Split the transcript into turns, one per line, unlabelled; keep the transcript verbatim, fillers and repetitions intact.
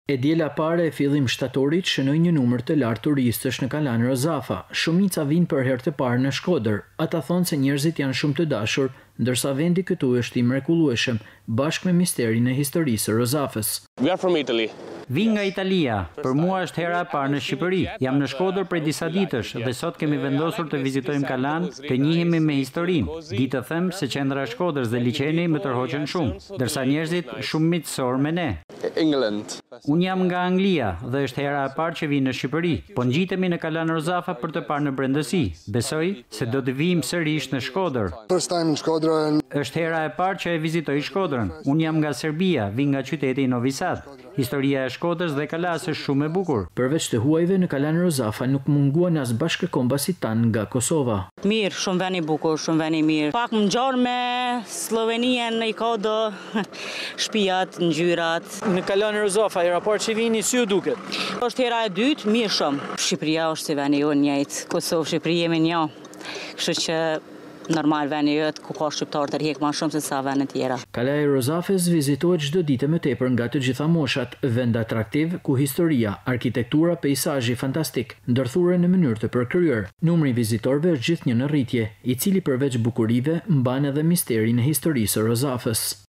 E diela pare e fillim shtatorit shënoi një numër të lartë turistësh në Kalan Rozafa. Shumica vinë për herë të parë në Shkodër. Ata thonë se njerëzit janë shumë të dashur, ndërsa vendi këtu është i mrekullueshëm, bashkë me misterin e historisë së Rozafës.
We are from Italy.
Vin nga Italia. Për mua është hera e parë në Shqipëri. Jam në Shkodër prej disa ditësh dhe sot kemi vendosur të vizitojmë Kalan, të njihemi me historinë. Di të them se qendra e Shkodrës dhe liçeni më tërhoqën shumë, ndërsa njerëzit shumë miqësor me ne.
England.
Unë jam nga Anglia dhe është hera e parë që vi në Shqipëri, po ngjitemi në Kalan Rozafa për të parë në brendësi. Besoj se do të vijmë sërish në Shkodër.
First time in Shkodra.
Është hera e parë që e vizitoj Shkodrën. Unë jam nga Serbia, vi nga qyteti Novi Sad. Historia e Shkodrës dhe Kalas është shumë e bukur.
Përveç të huajve në Kalan Rozafa nuk munguan as bashkëkombësit tanë nga Kosova.
Mirë, shumë veni bukur, shumë veni mirë. Pak më ngjarë me Slovenien, i ka do shtëpiat, ngjyrat.
Në Kalan Rozafa, hera parë që vini, si ju duket?
Është hera e dytë, mirë shumë. Shqipëria është si veni jonë njëjtë, Kosovë, Shqipëri jemi një. Kështu që normal veni jëtë ku ka shqiptarë të rjekë ma shumë se sa vene tjera.
Kalaja e Rozafës vizitohet çdo ditë më tepër nga të gjitha moshat, vend atraktiv ku historia, arkitektura, peizazhi fantastik, ndërthurë në mënyrë të përkryer. Numri i vizitorëve është gjithnjë në rritje, i cili përveç bukurive mban edhe misterin e historisë së Rozafës.